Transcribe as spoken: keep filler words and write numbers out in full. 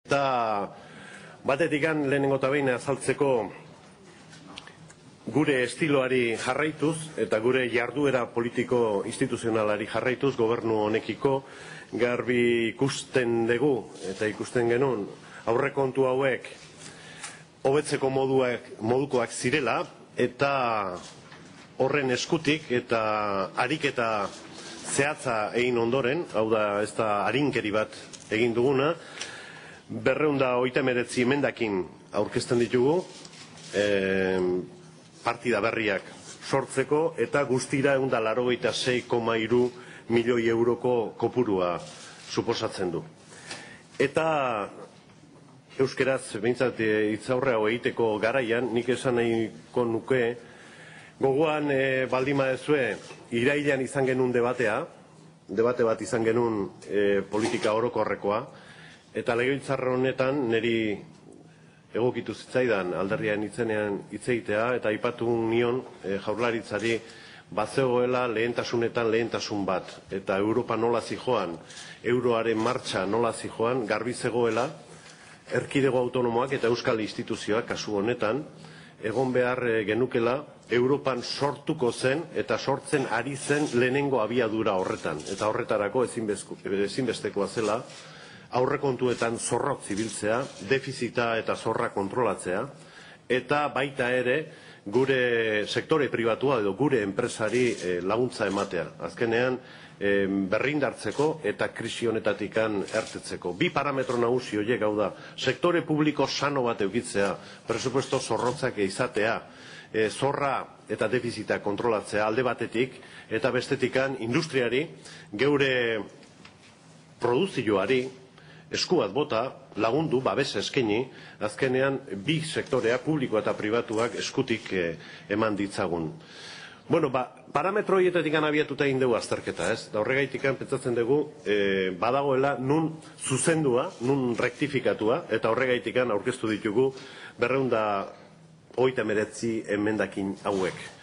eta batetikan lehenengo eta behin azaltzeko gure estiloari jarraituz eta gure jarduera politiko instituzionalari jarraituz gobernu honekiko garbi ikusten dugu eta ikusten genuen aurrekontu hauek hobetzeko moduak, modukoak zirela eta horren eskutik eta ariketa zehatza egin ondoren, hau da ez da arinkeri bat egin duguna, berrehun eta hogeita hemeretzi emendakin aurkezten ditugu e, partida berriak sortzeko eta guztira ehun eta laurogeita sei koma hiru milioi euroko kopurua suposatzen du. Eta euskeraz behintzat hitzaurre hau egiteko garaian nik esan nahiko nuke gogoan e, baldin badezue irailean izan genuen debatea, debate bat izan genuen e, politika orokorrekoa, eta legebiltzar honetan niri egokitu zitzaidan alderdiaren itzenean hitz egitea eta aipatu nion e, jaurlaritzari bazegoela lehentasunetan lehentasun bat eta Europa nola zijoan, euroaren martxa nola zijoan, garbi zegoela erkidego autonomoak eta euskal instituzioak kasu honetan egon behar genukela Europan sortuko zen eta sortzen ari zen lehenengo abiadura horretan. Eta horretarako ezinbestekoa zela aurrekontuetan zorrok zibiltzea, defizita eta zorra kontrolatzea, eta baita ere gure sektore pribatua edo gure enpresari laguntza ematea. Azkenean berrindartzeko eta krisi honetatikan ertetzeko. Bi parametro nagusi horiek hau da, sektore publiko sano bat eukitzea, presupuesto zorrotzak izatea, e, zorra eta defizita kontrolatzea alde batetik, eta bestetikan industriari, geure produzioari, esku bat bota, lagundu, babes eskaini, azkenean bi sektorea, publikoa eta pribatuak eskutik e, eman ditzagun. Bueno, ba, parametro horietatik abiatuta egin dugu azterketa, ez? Da horregaitik pentsatzen dugu e, badagoela nun zuzendua, nun rektifikatua, eta horregaitik aurkeztu ditugu berrehun eta hogeita hemeretzi emendakin hauek.